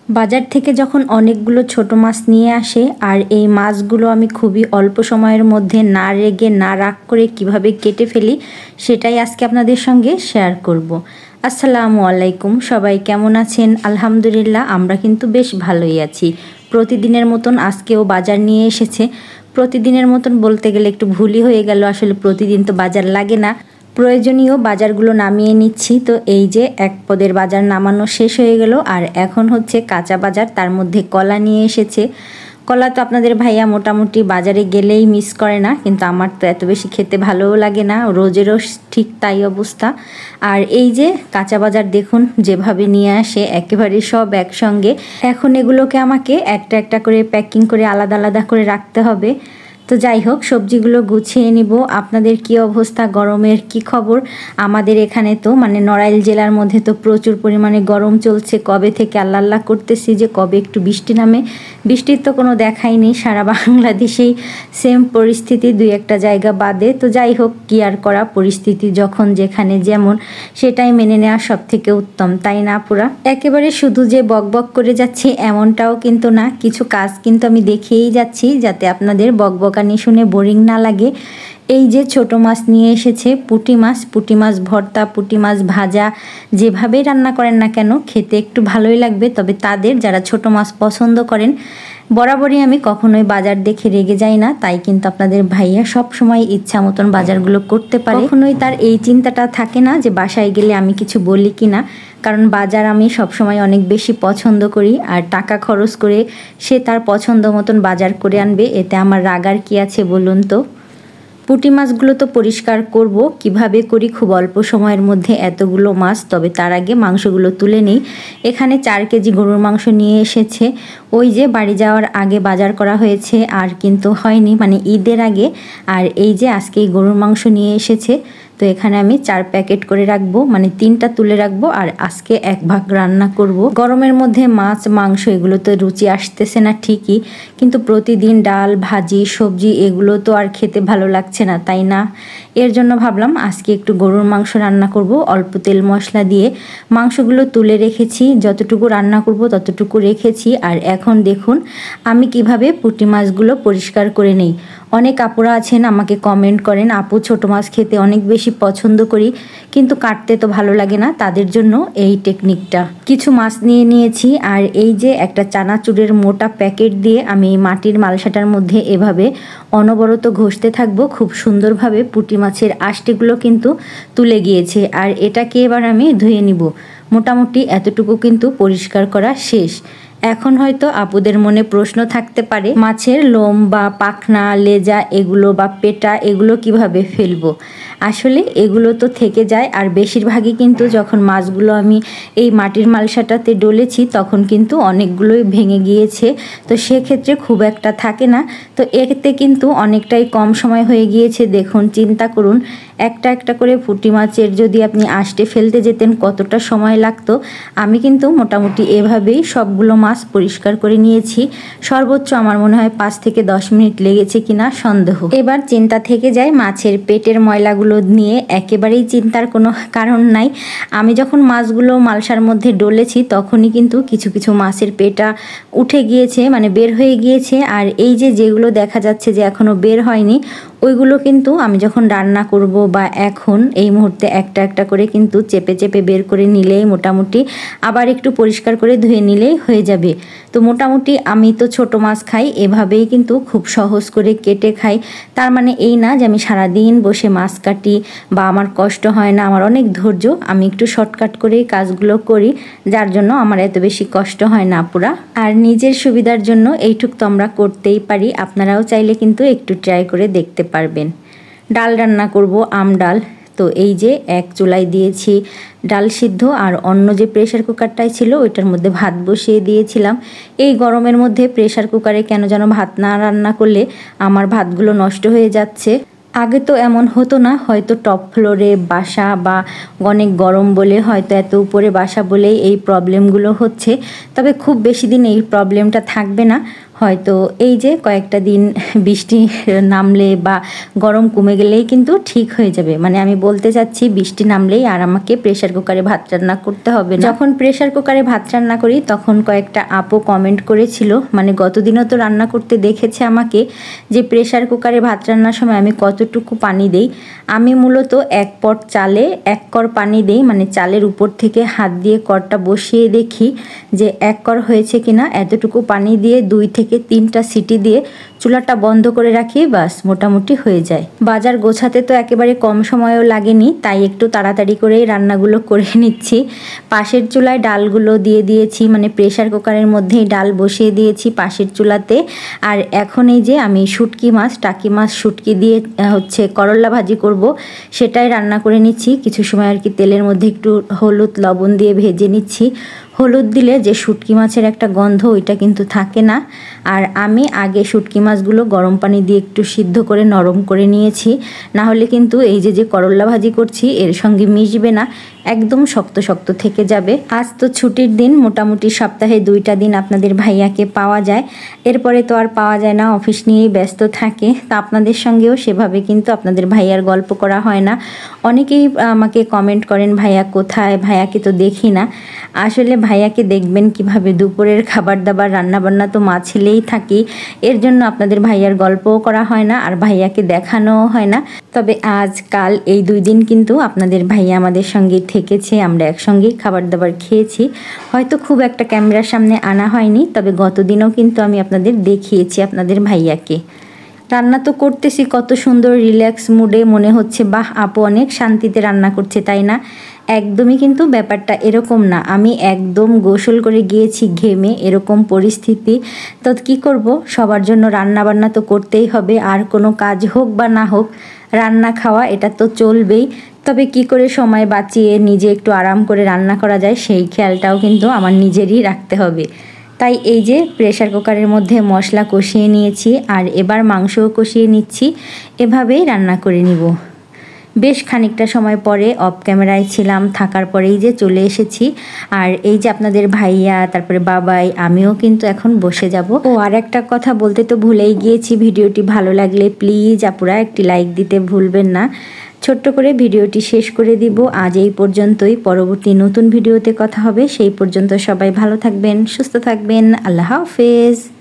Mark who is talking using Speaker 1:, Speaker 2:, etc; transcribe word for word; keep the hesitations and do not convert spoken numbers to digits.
Speaker 1: বাজার থেকে যখন অনেকগুলো ছোট মাছ নিয়ে আসে আর এই মাছগুলো আমি খুবই অল্প সময়ের মধ্যে না রেগে না রাগ করে কিভাবে কেটে ফেলি সেটাই আজকে আপনাদের সঙ্গে শেয়ার করব। আসসালামু আলাইকুম, সবাই কেমন আছেন? আলহামদুলিল্লাহ, আমরা কিন্তু বেশ ভালোই আছি। প্রতিদিনের মতন আজকেও বাজার নিয়ে এসেছে। প্রতিদিনের মতন বলতে গেলে একটু ভুলই হয়ে গেল, আসলে প্রতিদিন তো বাজার লাগে না। প্রয়োজনীয় বাজারগুলো নামিয়ে নিচ্ছি। তো এই যে এক পদের বাজার নামানো শেষ হয়ে গেল, আর এখন হচ্ছে কাঁচা বাজার, তার মধ্যে কলা নিয়ে এসেছে। কলা তো আপনাদের ভাইয়া মোটামুটি বাজারে গেলেই মিস করে না, কিন্তু আমার তো এত বেশি খেতে ভালোও লাগে না, রোজেরও ঠিক তাই অবস্থা। আর এই যে কাঁচা বাজার দেখুন যেভাবে নিয়ে আসে একেবারে সব একসঙ্গে। এখন এগুলোকে আমাকে একটা একটা করে প্যাকিং করে আলাদা আলাদা করে রাখতে হবে। তো যাই হোক, সবজিগুলো গুছিয়ে নিব। আপনাদের কি অবস্থা, গরমের কি খবর? আমাদের এখানে তো মানে নড়াইল জেলার মধ্যে তো প্রচুর পরিমাণে গরম চলছে। কবে থেকে আল্লাহ আল্লাহ করতেছি যে কবে একটু বৃষ্টি নামে। বৃষ্টির তো কোনো দেখাই নেই, সারা বাংলাদেশেই সেম পরিস্থিতি, দুই একটা জায়গা বাদে। তো যাই হোক, কি আর করা, পরিস্থিতি যখন যেখানে যেমন সেটাই মেনে নেওয়া সব থেকে উত্তম, তাই না পুরা? একেবারে শুধু যে বক বক করে যাচ্ছি এমনটাও কিন্তু না, কিছু কাজ কিন্তু আমি দেখিয়েই যাচ্ছি যাতে আপনাদের বক বক কানি শুনে বোরিং না লাগে। এই যে ছোট মাছ নিয়ে এসেছে, পুঁটি মাছ। পুঁটি মাছ ভর্তা, পুঁটি মাছ ভাজা, যেভাবেই রান্না করেন না কেন খেতে একটু ভালোই লাগবে। তবে তাদের যারা ছোট মাছ পছন্দ করেন, বরাবরই আমি কখনোই বাজার দেখে রেগে যাই না, তাই কিন্তু আপনাদের ভাইয়া সব সময় ইচ্ছা মতন বাজারগুলো করতে পারে। কখনোই তার এই চিন্তাটা থাকে না যে বাসায় গেলে আমি কিছু বলি কি না, কারণ বাজার আমি সবসময় অনেক বেশি পছন্দ করি। আর টাকা খরচ করে সে তার পছন্দ মতন বাজার করে আনবে, এতে আমার রাগার কি আছে বলুন তো? পুঁটি মাছগুলো তো পরিষ্কার করব, কিভাবে করি খুব অল্প সময়ের মধ্যে এতগুলো মাছ। তবে তার আগে মাংসগুলো তুলে নিই। এখানে চার কেজি গরুর মাংস নিয়ে এসেছে। ওই যে বাড়ি যাওয়ার আগে বাজার করা হয়েছে, আর কিন্তু হয়নি, মানে ঈদের আগে। আর এই যে আজকে গরুর মাংস নিয়ে এসেছে। তো এখানে আমি চার প্যাকেট করে রাখবো, মানে তিনটা তুলে রাখবো, আর আজকে এক ভাগ রান্না করব। গরমের মধ্যে মাছ মাংস এগুলো তো রুচি আসতেছে না ঠিকই, কিন্তু প্রতিদিন ডাল ভাজি সবজি এগুলো তো আর খেতে ভালো লাগছে না, তাই না? এর জন্য ভাবলাম আজকে একটু গরুর মাংস রান্না করব অল্প তেল মশলা দিয়ে। মাংসগুলো তুলে রেখেছি, যতটুকু রান্না করব ততটুকু রেখেছি। আর এখন দেখুন আমি কিভাবে পুঁটি মাছগুলো পরিষ্কার করে নেই। অনেক আপুরা আছেন আমাকে কমেন্ট করেন, আপু ছোট মাছ খেতে অনেক বেশি পছন্দ করি কিন্তু কাটতে তো ভালো লাগে না, তাদের জন্য এই টেকনিকটা। কিছু মাছ নিয়ে নিয়েছি, আর এই যে একটা চানাচুরের মোটা প্যাকেট দিয়ে আমি এই মাটির মালসাটার মধ্যে এভাবে অনবরত ঘষতে থাকবো। খুব সুন্দরভাবে পুঁটি মাছের আঁশটিগুলো কিন্তু তুলে গিয়েছে। আর এটাকে এবার আমি ধুয়ে নিব। মোটামুটি এতটুকু কিন্তু পরিষ্কার করা শেষ। এখন হয়তো আপুদের মনে প্রশ্ন থাকতে পারে, মাছের লোম বা পাখনা লেজা এগুলো বা পেটা এগুলো কিভাবে ফেলবো? আসলে এগুলো তো থেকে যায়, আর বেশিরভাগই কিন্তু যখন মাছগুলো আমি এই মাটির মালসাটাতে ডলেছি তখন কিন্তু অনেকগুলোই ভেঙে গিয়েছে। তো সেক্ষেত্রে খুব একটা থাকে না। তো এতে কিন্তু অনেকটাই কম সময় হয়ে গিয়েছে। দেখুন, চিন্তা করুন, একটা একটা করে পুঁটি মাছের যদি আপনি আঁশটে ফেলতে যেতেন কতটা সময় লাগতো। আমি কিন্তু মোটামুটি এভাবেই সবগুলো মাছ পরিষ্কার করে নিয়েছি। সর্বোচ্চ আমার মনে হয় পাঁচ থেকে দশ মিনিট লেগেছে কিনা সন্দেহ। এবার চিন্তা থেকে যায় মাছের পেটের ময়লাগুলো নিয়ে। একেবারেই চিন্তার কোনো কারণ নাই। আমি যখন মাছগুলো মালসার মধ্যে ডলেছি তখনই কিন্তু কিছু কিছু মাছের পেটা উঠে গিয়েছে, মানে বের হয়ে গিয়েছে। আর এই যে যেগুলো দেখা যাচ্ছে যে এখনো বের হয়নি, ওইগুলো কিন্তু আমি যখন রান্না করব বা এখন এই মুহূর্তে একটা একটা করে কিন্তু চেপে চেপে বের করে নিলেই মোটামুটি আবার একটু পরিষ্কার করে ধুয়ে নিলেই হয়ে যাবে। তো মোটামুটি আমি তো ছোট মাছ খাই, এভাবেই কিন্তু খুব সহজ করে কেটে খাই। তার মানে এই না যে আমি সারাদিন বসে মাছ কাটি বা আমার কষ্ট হয় না, আমার অনেক ধৈর্য, আমি একটু শর্টকাট করেই কাজগুলো করি, যার জন্য আমার এত বেশি কষ্ট হয় না পুরা। আর নিজের সুবিধার জন্য এইটুক তো আমরা করতেই পারি, আপনারাও চাইলে কিন্তু একটু ট্রাই করে দেখতে পারবেন। ডাল রান্না করব, আম ডাল। তো এই যে এক চুলায় দিয়েছি ডাল সিদ্ধ, আর অন্য যে প্রেশার কুকারটাই ছিল ওইটার মধ্যে ভাত বসিয়ে দিয়েছিলাম। এই গরমের মধ্যে প্রেশার কুকারে কেন যেন ভাত না রান্না করলে আমার ভাতগুলো নষ্ট হয়ে যাচ্ছে। আগে তো এমন হতো না, হয়তো টপ ফ্লোরে বাসা বা অনেক গরম বলে হয়তো এত উপরে বাসা বলেই এই প্রবলেমগুলো হচ্ছে। তবে খুব বেশি দিন এই প্রবলেমটা থাকবে না, হয়তো এই যে কয়েকটা দিন বৃষ্টি নামলে বা গরম কমে গেলেই কিন্তু ঠিক হয়ে যাবে। মানে আমি বলতে চাচ্ছি বৃষ্টি নামলেই আর আমাকে প্রেশার কুকারে ভাত রান্না করতে হবে না। যখন প্রেশার কুকারে ভাত রান্না করি তখন কয়েকটা আপু কমেন্ট করেছিল, মানে গতদিনও তো রান্না করতে দেখেছে আমাকে, যে প্রেশার কুকারে ভাত রান্নার সময় আমি কতটুকু পানি দেই। আমি মূলত এক পট চালে এক কর পানি দেই, মানে চালের উপর থেকে হাত দিয়ে করটা বসিয়ে দেখি যে এক কর হয়েছে কিনা। এতটুকু পানি দিয়ে দুই থেকে তিনটা সিটি দিয়ে চুলাটা বন্ধ করে রাখি, বাস মোটামুটি হয়ে যায়। বাজার গোছাতে তো একেবারে কম সময়ও লাগেনি, তাই একটু তাড়াতাড়ি করেই রান্নাগুলো করে নিচ্ছি। পাশের চুলায় ডালগুলো দিয়ে দিয়েছি, মানে প্রেশার কুকারের মধ্যেই ডাল বসিয়ে দিয়েছি পাশের চুলাতে। আর এখন এই যে আমি শুটকি মাছ, টাকি মাছ শুটকি দিয়ে হচ্ছে করল্লা ভাজি করব, সেটাই রান্না করে নিচ্ছি। কিছু সময় আর কি তেলের মধ্যে একটু হলুদ লবণ দিয়ে ভেজে নিচ্ছি। হলুদ দিলে যে শুটকি মাছের একটা গন্ধ ওইটা কিন্তু থাকে না। আর আমি আগে শুটকি মাছগুলো গরম পানি দিয়ে একটু সিদ্ধ করে নরম করে নিয়েছি, না হলে কিন্তু এই যে যে করল্লা ভাজি করছি এর সঙ্গে মিশবে না, একদম শক্ত শক্ত থেকে যাবে। আজ তো ছুটির দিন, মোটামুটি সপ্তাহে দুইটা দিন আপনাদের ভাইয়াকে পাওয়া যায়, এরপরে তো আর পাওয়া যায় না, অফিস নিয়েই ব্যস্ত থাকে। তা আপনাদের সঙ্গেও সেভাবে কিন্তু আপনাদের ভাইয়ার গল্প করা হয় না। অনেকেই আমাকে কমেন্ট করেন ভাইয়া কোথায়, ভাইয়াকে তো দেখি না। আসলে ভাইয়াকে দেখবেন কিভাবে, দুপুরের খাবার দাবার রান্নাবান্না তো মা ছেলেই থাকি, এর জন্য আপনাদের ভাইয়ার গল্পও করা হয় না আর ভাইয়াকে দেখানোও হয় না। তবে আজ কাল এই দুই দিন কিন্তু আপনাদের ভাইয়া আমাদের সঙ্গে থেকেছে, আমরা একসঙ্গেই খাবার দাবার খেয়েছি। হয়তো খুব একটা ক্যামেরার সামনে আনা হয়নি, তবে গতদিনও কিন্তু আমি আপনাদের দেখিয়েছি আপনাদের ভাইয়াকে। রান্না তো করতেছি কত সুন্দর রিল্যাক্স মুডে, মনে হচ্ছে বাহ আপু অনেক শান্তিতে রান্না করছে, তাই না? একদমই কিন্তু ব্যাপারটা এরকম না। আমি একদম গোসল করে গিয়েছি ঘেমে, এরকম পরিস্থিতি। তো কী করব, সবার জন্য রান্না বান্না তো করতেই হবে, আর কোনো কাজ হোক বা না হোক রান্না খাওয়া এটা তো চলবেই। তবে কি করে সময় বাঁচিয়ে নিজে একটু আরাম করে রান্না করা যায় সেই খেয়ালটাও কিন্তু আমার নিজেরই রাখতে হবে। তাই এই যে প্রেশার কুকারের মধ্যে মশলা কষিয়ে নিয়েছি আর এবার মাংসও কষিয়ে নিচ্ছি, এভাবেই রান্না করে নিব। বেশ খানিকটা সময় পরে অফ ক্যামেরায় ছিলাম, থাকার পরেই যে চলে এসেছি। আর এই যে আপনাদের ভাইয়া, তারপরে বাবাই, আমিও কিন্তু এখন বসে যাব। ও আর একটা কথা বলতে তো ভুলেই গিয়েছি, ভিডিওটি ভালো লাগলে প্লিজ আপুরা একটি লাইক দিতে ভুলবেন না। ছোট্ট করে ভিডিওটি শেষ করে দিব। আজ এই পর্যন্তই, পরবর্তী নতুন ভিডিওতে কথা হবে। সেই পর্যন্ত সবাই ভালো থাকবেন, সুস্থ থাকবেন। আল্লাহ হাফেজ।